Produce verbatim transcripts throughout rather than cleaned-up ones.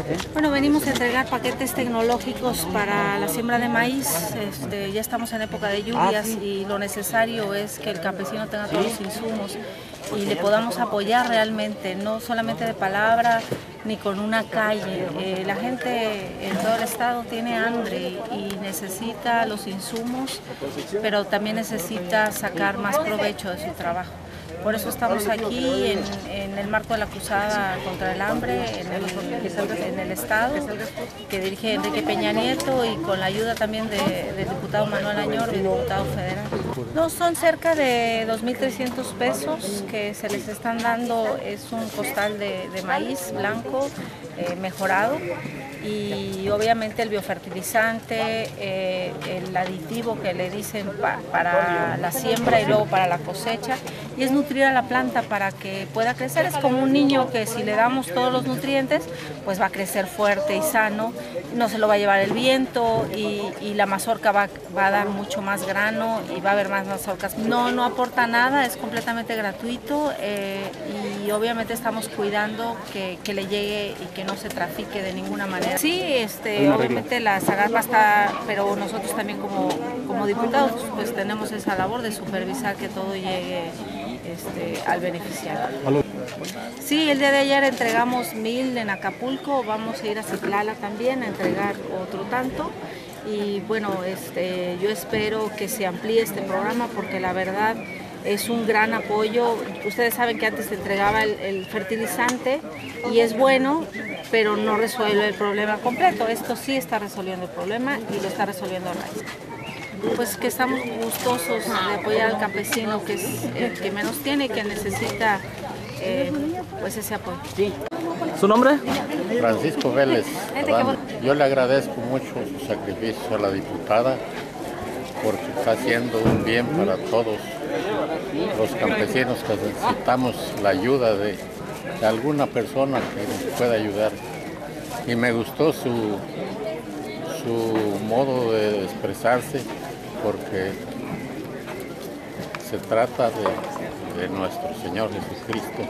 Bueno, venimos a entregar paquetes tecnológicos para la siembra de maíz. Este, ya estamos en época de lluvias y lo necesario es que el campesino tenga todos los insumos y le podamos apoyar realmente, no solamente de palabra ni con una calle. Eh, la gente en todo el estado tiene hambre y necesita los insumos, pero también necesita sacar más provecho de su trabajo. Por eso estamos aquí en, en el marco de la cruzada contra el hambre en el, en el estado, que dirige Enrique Peña Nieto y con la ayuda también de, del diputado Manuel Añor, diputado federal. No, son cerca de dos mil trescientos pesos que se les están dando. Es un costal de, de maíz blanco eh, mejorado y obviamente el biofertilizante, eh, el aditivo que le dicen pa, para la siembra y luego para la cosecha, y es nutrir a la planta para que pueda crecer. Es como un niño que si le damos todos los nutrientes, pues va a crecer fuerte y sano, no se lo va a llevar el viento y, y la mazorca va, va a dar mucho más grano y va a haber más mazorcas. No, no aporta nada, es completamente gratuito eh, y obviamente estamos cuidando que, que le llegue y que no se trafique de ninguna manera. Sí, este, obviamente la Zagarpa está, pero nosotros también como, como diputados pues tenemos esa labor de supervisar que todo llegue este, al beneficiario. Sí, el día de ayer entregamos mil en Acapulco, vamos a ir a Citlala también a entregar otro tanto. Y bueno, este, yo espero que se amplíe este programa porque la verdad es un gran apoyo. Ustedes saben que antes se entregaba el, el fertilizante y es bueno, pero no resuelve el problema completo. Esto sí está resolviendo el problema y lo está resolviendo a raíz. Pues que estamos gustosos de apoyar al campesino que es el que menos tiene y que necesita eh, pues ese apoyo. ¿Su nombre? Francisco Vélez. Yo le agradezco mucho su sacrificio a la diputada porque está haciendo un bien para todos los campesinos que necesitamos la ayuda de, de alguna persona que nos pueda ayudar. Y me gustó su, su modo de expresarse porque se trata de, de nuestro Señor Jesucristo.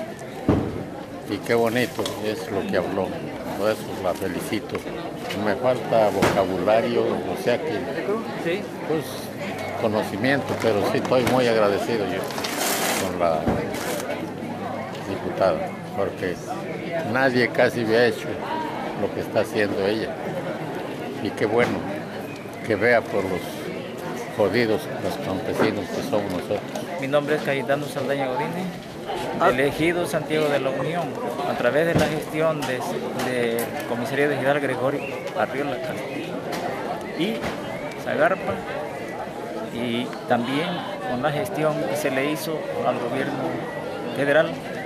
Y qué bonito es lo que habló, por eso la felicito. Me falta vocabulario, o sea que, pues, conocimiento, pero sí estoy muy agradecido yo con la diputada, porque nadie casi había hecho lo que está haciendo ella. Y qué bueno que vea por los jodidos, los campesinos que somos nosotros. Mi nombre es Cayetano Saldaña Godínez, elegido Santiago de la Unión a través de la gestión de, de Comisaría de Hidalgo Gregorio Arriola Castillo y Zagarpa, y también con la gestión que se le hizo al gobierno federal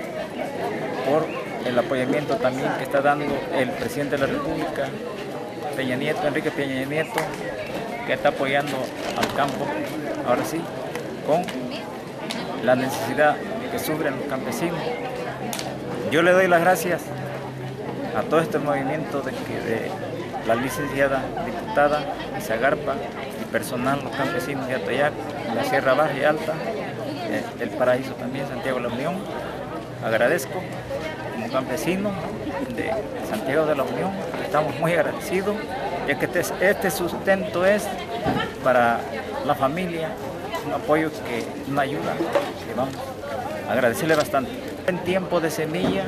por el apoyamiento también que está dando el presidente de la República, Peña Nieto, Enrique Peña Nieto, que está apoyando al campo, ahora sí, con la necesidad que sufren los campesinos. Yo le doy las gracias a todo este movimiento de, que, de la licenciada diputada Zagarpa y personal, los campesinos de Atoyac, la Sierra Baja y Alta, eh, el Paraíso también, Santiago de la Unión. Agradezco como campesino de Santiago de la Unión, estamos muy agradecidos, ya que este, este sustento es para la familia, un apoyo, que, una ayuda que vamos a agradecerle bastante. En tiempo de semilla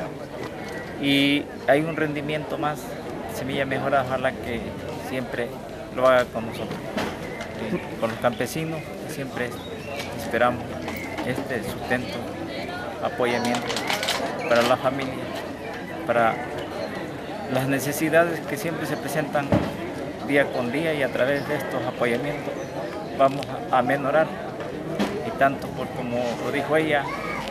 y hay un rendimiento más, semilla mejorada, ojalá que siempre lo haga con nosotros, eh, con los campesinos, siempre esperamos este sustento, apoyamiento para la familia, para las necesidades que siempre se presentan día con día, y a través de estos apoyamientos vamos a menorar, y tanto por como lo dijo ella,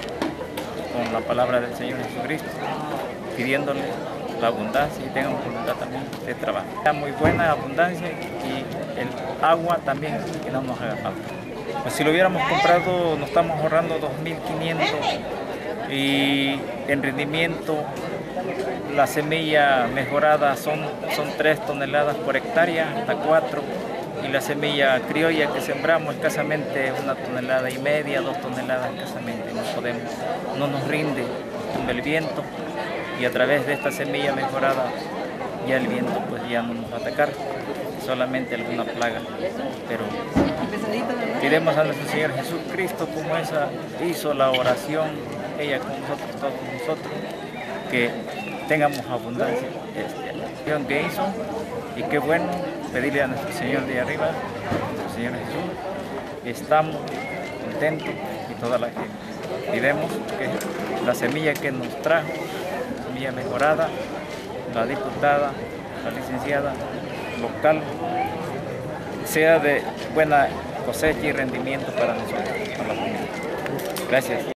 con la palabra del Señor Jesucristo, pidiéndole la abundancia y tengan voluntad también de trabajo. Muy buena abundancia y el agua también que no nos haga falta. Pues si lo hubiéramos comprado nos estamos ahorrando dos mil quinientos, y en rendimiento la semilla mejorada son, son tres toneladas por hectárea, hasta cuatro, y la semilla criolla que sembramos escasamente una tonelada y media, dos toneladas escasamente. No podemos, no nos rinde el viento, y a través de esta semilla mejorada ya el viento pues ya no nos va a atacar, solamente alguna plaga, pero pidemos a nuestro Señor Jesucristo, como esa hizo la oración, ella con nosotros, todos nosotros, que tengamos abundancia, este, la oración que hizo, y qué bueno pedirle a nuestro Señor de arriba, a nuestro Señor Jesús, estamos contentos y toda la gente. Pidemos que la semilla que nos trajo, semilla mejorada, la diputada, la licenciada local, sea de buena cosecha y rendimiento para nosotros, para la comunidad. Gracias.